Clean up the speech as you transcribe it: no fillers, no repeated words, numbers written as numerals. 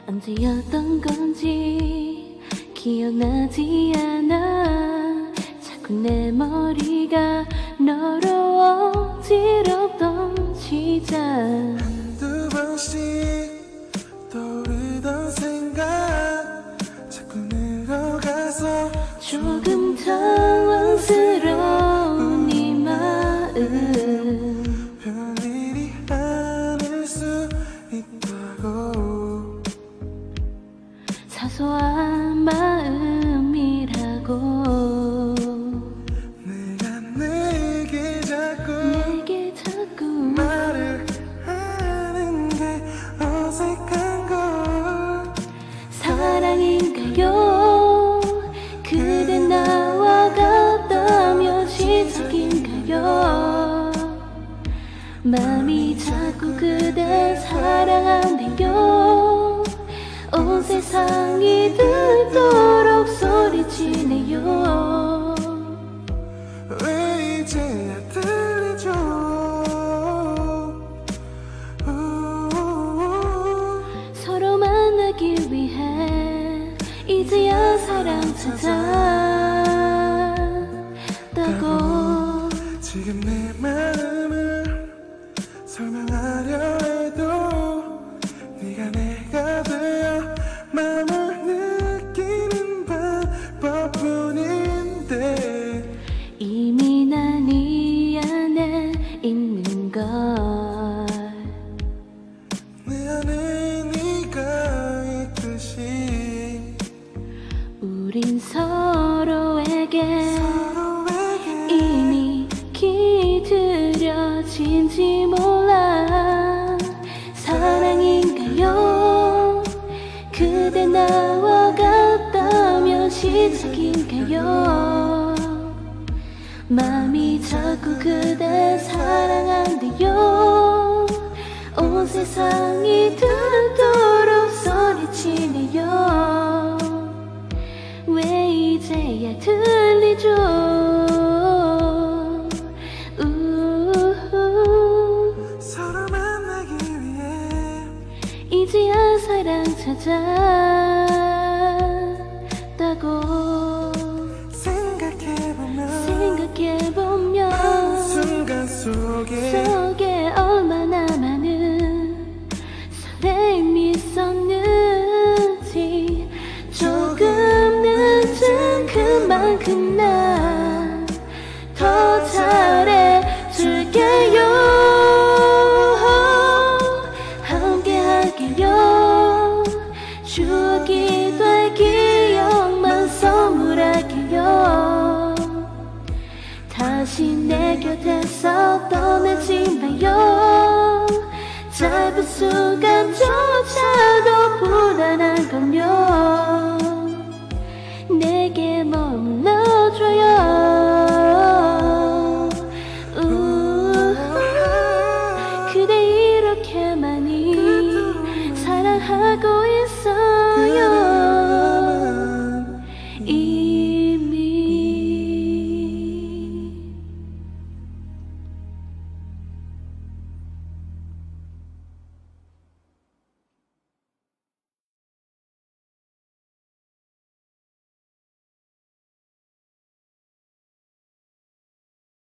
언제였던 건지 기억나지 않아. 자꾸 내 머리가 너로 어지럽던 시작. 한두 번씩 떠오르던 생각 자꾸 늘어가서 조금 당황스러운 이 마음. 별일이 아닐 수 있다고. 사소한 마음이라고. 내가 내게 자꾸 말을 하는 게 어색한 걸. 사랑인가요? 그대 나와 같다면 시작인가요? 마음이 자꾸 그대 사랑한대요. 온 세상이 듣도록 소리치네요. 왜 이제야 들리죠? 서로 만나기 위해 이제야 사랑 찾았다고. 지금 내 마음을 설명하려 해도 네가 내가 되어 마음을 느끼는 방법뿐인데. 이미 난 이 안에 있는 걸. 내 안에 네가 있듯이 우린 서로에게 이미 기들여진지 몰라. 사랑인가요? 그대 나와 같다면 시작인가요? 마음이 자꾸 그대 사랑한대요. 온 세상이 듣도록 소리치네요. 왜 이제야 들리죠? 서로 만나기 위해 이제야 사랑 찾았다고. 생각해보면 순간 속에 얼마나 많은 설렘이 있었는지. 조금 늦은 그만큼 난 더 잘해줄게요. 함께할게요. 추억이 될 기억만 선물할게요. 다시 내 곁에서 떠나지 마요. 짧은 순간조차도 불안한 걸요. 내게 머물러